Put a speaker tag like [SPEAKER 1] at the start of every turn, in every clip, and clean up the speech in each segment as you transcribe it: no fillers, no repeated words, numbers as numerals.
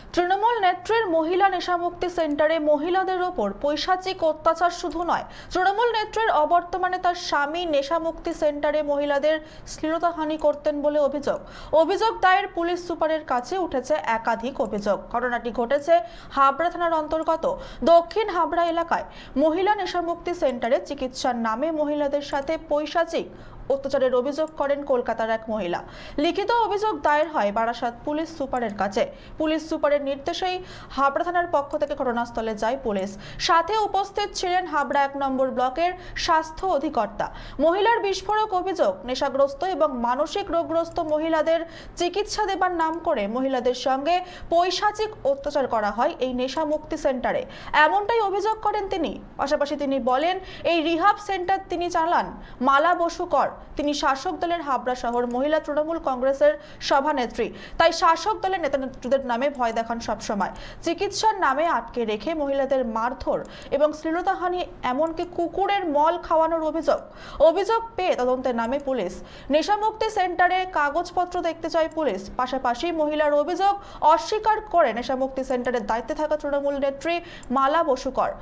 [SPEAKER 1] তৃণমূল নেত্রীর মহিলা নেশামুক্তি সেন্টারে মহিলাদের ওপর পৈশাচিক অত্যাচার শুধু নয়, তৃণমূল নেত্রীর অবর্তমানে তার স্বামী নেশামুক্তি সেন্টারে মহিলাদের শ্লীলতাহানি করতেন বলে অভিযোগ দায়ের পুলিশ সুপারের কাছে উঠেছে একাধিক অভিযোগ। ঘটনাটি ঘটেছে হাবড়া থানার অন্তর্গত দক্ষিণ হাবড়া এলাকায়। মহিলা নেশামুক্তি সেন্টারে চিকিৎসার নামে মহিলাদের সাথে পৈশাচিক অত্যাচারের অভিযোগ করেন কলকাতার এক মহিলা। লিখিত অভিযোগ দায়ের হয় বারাসাত পুলিশ সুপারের কাছে। পুলিশ সুপারের নির্দেশেই হাবড়া থানার পক্ষ থেকে ঘটনাস্থলে যায় পুলিশ। সাথে উপস্থিত ছিলেন হাবড়া 1 নম্বর ব্লকের স্বাস্থ্য অধিকর্তা। মহিলার বিস্ফোরক অভিযোগ, নেশাগ্রস্ত এবং মানসিক রোগগ্রস্ত মহিলাদের চিকিৎসা দেবার নাম করে মহিলাদের সঙ্গে পৈশাচিক অত্যাচার করা হয় এই নেশা মুক্তি সেন্টারে, এমনটাই অভিযোগ করেন তিনি। পাশাপাশি তিনি বলেন, এই রিহাব সেন্টার তিনি চালান মালা বসুকর। তিনি শাসক দলের হাবড়া শহর মহিলা তৃণমূল কংগ্রেসের সভানেত্রী, তাই শাসক দলের নেতা নেত্রীদের নামে ভয় দেখান সবসময়। চিকিৎসার নামে আটকে রেখে মহিলাদের মারধর এবং শ্লীলতাহানি, এমনকি কুকুরের মল খাওয়ানোর অভিযোগ পেয়ে তদন্তের নামে পুলিশ। নেশামুক্তি সেন্টারে কাগজপত্র দেখতে চায় পুলিশ। পাশাপাশি মহিলার অভিযোগ অস্বীকার করে নেশামুক্তি সেন্টারের দায়িত্বে থাকা তৃণমূল নেত্রী মালা বসুকর।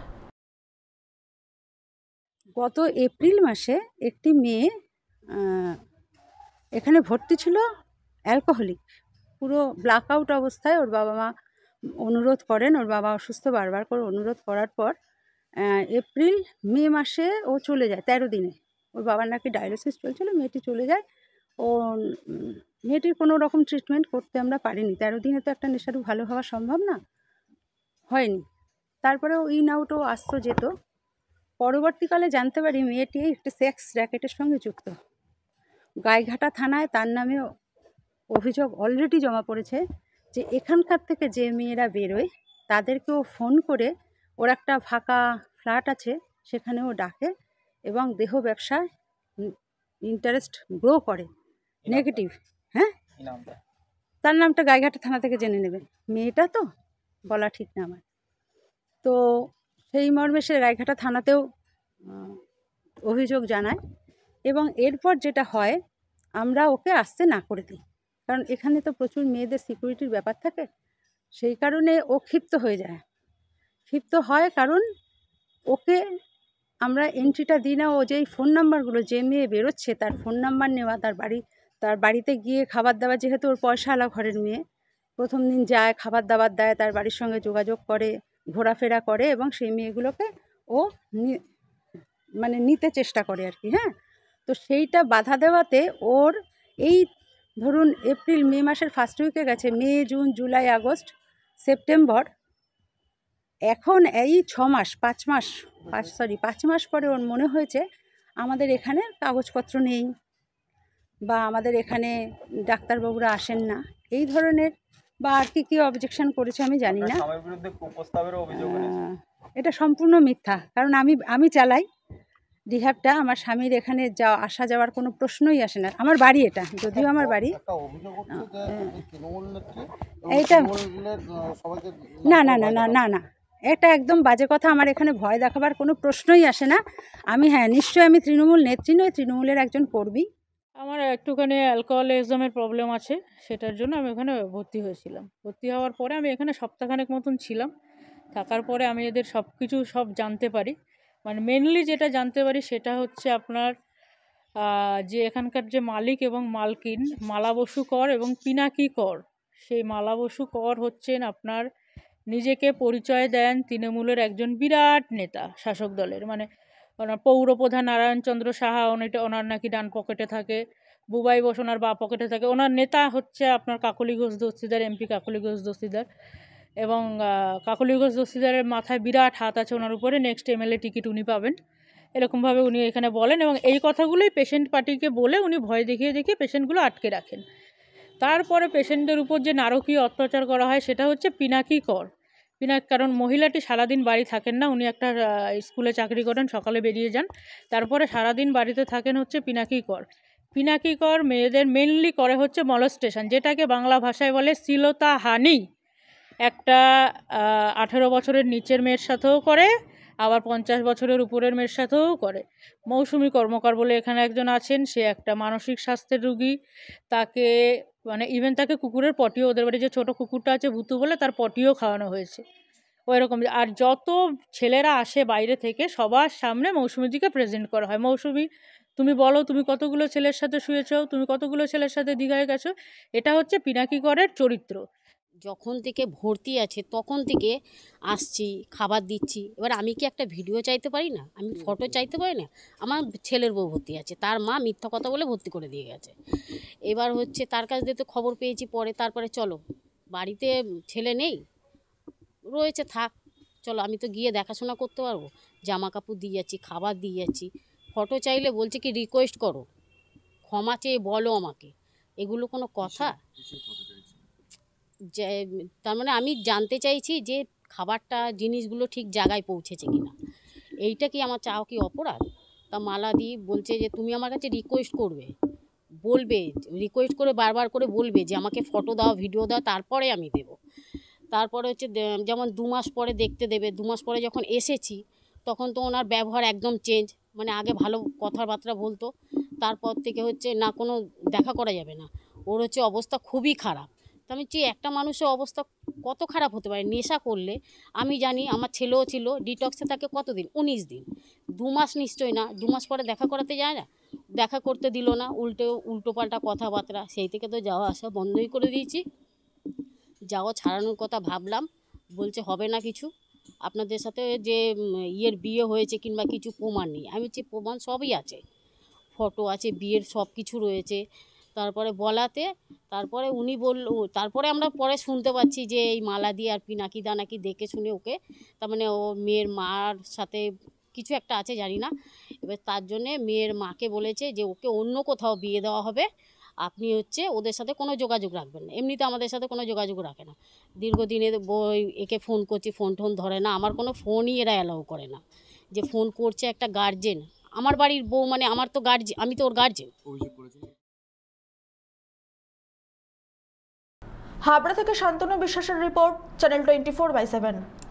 [SPEAKER 2] গত এপ্রিল মাসে একটি মেয়ে এখানে ভর্তি ছিল, অ্যালকোহলিক, পুরো ব্ল্যাকআউট অবস্থায়। ওর বাবা মা অনুরোধ করেন, ওর বাবা অসুস্থ, বারবার করে অনুরোধ করার পর মে মাসে ও চলে যায় 13 দিনে। ওর বাবার নাকি ডায়ালিসিস চলছিল, মেয়েটি চলে যায়। ও মেয়েটির কোনো রকম ট্রিটমেন্ট করতে আমরা পারিনি। 13 দিনে তো একটা নেশারু ভালো হওয়া সম্ভব না, হয়নি। তারপরে ইন আউট ও আসতো যেত। পরবর্তীকালে জানতে পারি মেয়েটি একটি সেক্স র্যাকেটের সঙ্গে যুক্ত। গাইঘাটা থানায় তার নামে অভিযোগ অলরেডি জমা পড়েছে যে এখানকার থেকে যে মেয়েরা বেরোয় তাদেরকেও ফোন করে ওর একটা ফাঁকা ফ্ল্যাট আছে, সেখানেও ডাকে এবং দেহ ব্যবসায় ইন্টারেস্ট গ্রো করে। নেগেটিভ। হ্যাঁ, তার নামটা গাইঘাটা থানা থেকে জেনে নেবেন। মেয়েটা তো বলা ঠিক না আমার। তো সেই মর্মে সে গাইঘাটা থানাতেও অভিযোগ জানায় এবং এরপর যেটা হয়, আমরা ওকে আসতে না করে দিই, কারণ এখানে তো প্রচুর মেয়েদের সিকিউরিটির ব্যাপার থাকে। সেই কারণে ও ক্ষিপ্ত হয়ে যায়। ক্ষিপ্ত হয় কারণ ওকে আমরা এন্ট্রিটা দিই না। ও যেই ফোন নাম্বারগুলো, যে মেয়ে বেরোচ্ছে তার ফোন নাম্বার নেওয়া, তার বাড়িতে গিয়ে খাবার দাবার, যেহেতু ওর পয়সাওয়ালা ঘরের মেয়ে, প্রথম দিন যায়, খাবার দাবার দেয়, তার বাড়ির সঙ্গে যোগাযোগ করে, ঘোরাফেরা করে এবং সেই মেয়েগুলোকে ও নিতে চেষ্টা করে আর কি। হ্যাঁ, তো সেইটা বাধা দেওয়াতে ওর এই ধরুন মে মাসের ফার্স্ট উইকে গেছে, May, June, July, August, September, এখন এই 5 মাস পরে ওর মনে হয়েছে আমাদের এখানে কাগজপত্র নেই বা আমাদের এখানে ডাক্তারবাবুরা আসেন না, এই ধরনের বা আর কি অবজেকশন করেছে আমি জানি না। এটা সম্পূর্ণ মিথ্যা, কারণ আমি চালাই রিহ্যাবটা। আমার স্বামীর এখানে আসা যাওয়ার কোনো প্রশ্নই আসে না। আমার বাড়ি এটা, যদিও আমার বাড়ি। এইটা না না না না না না এটা একদম বাজে কথা। আমার এখানে ভয় দেখাবার কোনো প্রশ্নই আসে না। নিশ্চয়ই আমি তৃণমূল নেত্রী নই, তৃণমূলের একজন কর্মী।
[SPEAKER 3] আমার একটুখানি অ্যালকোহলিজমের প্রবলেম আছে, সেটার জন্য আমি ওখানে ভর্তি হয়েছিলাম। ভর্তি হওয়ার পরে আমি এখানে সপ্তাহখানেক মতন ছিলাম। থাকার পরে আমি এদের সব জানতে পারি। মানে মেনলি যেটা জানতে পারি সেটা হচ্ছে আপনার যে এখানকার যে মালিক এবং মালকিন মালা বসু কর এবং পিনাকি কর, সেই মালা বসু কর হচ্ছেন আপনার নিজেকে পরিচয় দেন তৃণমূলের একজন বিরাট নেতা শাসক দলের। মানে ওনার পৌরপ্রধান নারায়ণচন্দ্র সাহা, ওনার নাকি ডান পকেটে থাকে, বুবাই বোস ওনার বা পকেটে থাকে। ওনার নেতা হচ্ছে আপনার কাকলি ঘোষ দস্তিদার, এমপি কাকলি ঘোষ দস্তিদার, এবং কাকলি ঘোষ দস্তিদারের মাথায় বিরাট হাত আছে ওনার উপরে। নেক্সট এমএলএ টিকিট উনি পাবেন, এরকমভাবে উনি এখানে বলেন এবং এই কথাগুলোই পেশেন্ট পার্টিকে বলে উনি ভয় দেখিয়ে পেশেন্টগুলো আটকে রাখেন। তারপরে পেশেন্টদের উপর যে নারকীয় অত্যাচার করা হয় সেটা হচ্ছে পিনাকি কর। কারণ মহিলাটি সারাদিন বাড়ি থাকেন না, উনি একটা স্কুলে চাকরি করেন, সকালে বেরিয়ে যান, তারপরে সারাদিন বাড়িতে থাকেন হচ্ছে পিনাকি কর মেয়েদের মেনলি করে হচ্ছে মলস্টেশন, যেটাকে বাংলা ভাষায় বলে শ্লীলতাহানি। একটা 18 বছরের নিচের মেয়ের সাথেও করে, আবার 50 বছরের উপরের মেয়ের সাথেও করে। মৌসুমী কর্মকার বলে এখানে একজন আছেন, সে একটা মানসিক স্বাস্থ্যের রুগী। তাকে মানে ইভেন তাকে কুকুরের পটিও, ওদের বাড়ি যে ছোট কুকুরটা আছে ভুতু বলে, তার পটিও খাওয়ানো হয়েছে ওইরকম। আর যত ছেলেরা আসে বাইরে থেকে সবার সামনে মৌসুমীদিকে প্রেজেন্ট করা হয়, মৌসুমী তুমি বলো তুমি কতগুলো ছেলের সাথে শুয়েছো, তুমি কতগুলো ছেলের সাথে দীঘায় গেছো। এটা হচ্ছে পিনাকি করের চরিত্র।
[SPEAKER 4] যখন থেকে ভর্তি আছে তখন থেকে আসছি, খাবার দিচ্ছি। এবার আমি কি একটা ভিডিও চাইতে পারি না, আমি ফটো চাইতে পারি না? আমার ছেলের বউ ভর্তি আছে, তার মা মিথ্যা কথা বলে ভর্তি করে দিয়ে গেছে। এবার হচ্ছে তার কাছ দিয়ে তো খবর পেয়েছি পরে, তারপরে চলো বাড়িতে ছেলে নেই, রয়েছে থাক, চলো আমি তো গিয়ে দেখাশোনা করতে পারবো, জামা কাপড় দিয়ে যাচ্ছি, খাবার দিয়ে যাচ্ছি। ফটো চাইলে বলছে কি রিকোয়েস্ট করো, ক্ষমা চেয়ে বলো আমাকে, এগুলো কোনো কথা? যে তার মানে আমি জানতে চাইছি যে খাবারটা জিনিসগুলো ঠিক জায়গায় পৌঁছেছে কিনা, এইটা কি আমার চাও কি অপরাধ? তা মালাদি বলছে যে তুমি আমার কাছে রিকোয়েস্ট করবে, বলবে, রিকোয়েস্ট করে বারবার করে বলবে যে আমাকে ফটো দাও, ভিডিও দাও, তারপরে আমি দেব। তারপরে হচ্ছে যেমন 2 মাস পরে দেখতে দেবে। 2 মাস পরে যখন এসেছি তখন তো ওনার ব্যবহার একদম চেঞ্জ, মানে আগে ভালো কথাবার্তা বলতো, তারপর থেকে হচ্ছে না কোনো দেখা করা যাবে না, ওর হচ্ছে অবস্থা খুবই খারাপ। তো আমি চেয়ে একটা মানুষের অবস্থা কত খারাপ হতে পারে নেশা করলে। আমি জানি আমার ছেলেও ছিল, ডিটক্সে থাকে কতদিন, 19 দিন। 2 মাস নিশ্চয়ই না, 2 মাস পরে দেখা করাতে যায় না, দেখা করতে দিল না, উল্টো পাল্টা কথাবার্তা, সেই থেকে তো যাওয়া আসা বন্ধই করে দিয়েছি। যাওয়া ছাড়ানোর কথা ভাবলাম, বলছে হবে না কিছু, আপনাদের সাথে যে ইয়ের বিয়ে হয়েছে কিংবা কিছু প্রমাণ নেই। আমি বলছি প্রমাণ সবই আছে, ফটো আছে, বিয়ের সব কিছু রয়েছে। তারপরে বলাতে তারপরে উনি তারপরে আমরা পরে শুনতে পাচ্ছি যে এই মালাদি আর পিনাকিদা নাকি দেখে শুনে ওকে, তার মানে ও মেয়ের মার সাথে কিছু একটা আছে জানি না। এবার তার জন্যে মেয়ের মাকে বলেছে যে ওকে অন্য কোথাও বিয়ে দেওয়া হবে, আপনি হচ্ছে ওদের সাথে কোনো যোগাযোগ রাখবেন না। এমনিতে আমাদের সাথে কোনো যোগাযোগ রাখে না, দীর্ঘদিনের বই, একে ফোন করছি ফোন টোন ধরে না, আমার কোনো ফোনই এরা অ্যালাউ করে না। যে ফোন করছে একটা গার্জেন, আমার বাড়ির বউ, মানে আমার তো গার্জেন, আমি তো ওর গার্জেন।
[SPEAKER 1] হাবড়া থেকে শান্তনু বিশ্বাসের রিপোর্ট, চ্যানেল 24/7।